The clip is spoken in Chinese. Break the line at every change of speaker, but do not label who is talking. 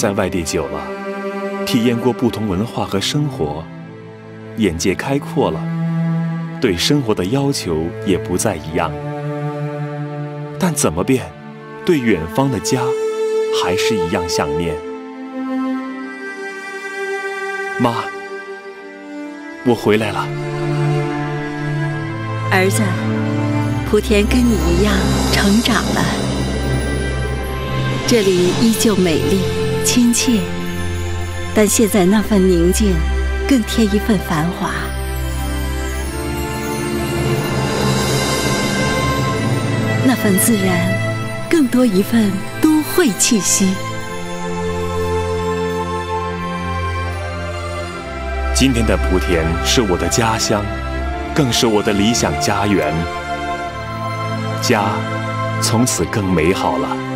在外地久了，体验过不同文化和生活，眼界开阔了，对生活的要求也不再一样。但怎么变，对远方的家还是一样想念。妈，我回来了。
儿子，莆田跟你一样成长了，这里依旧美丽亲切，但现在那份宁静更添一份繁华。那份自然更多一份都会气息。
今天的莆田是我的家乡，更是我的理想家园。家从此更美好了。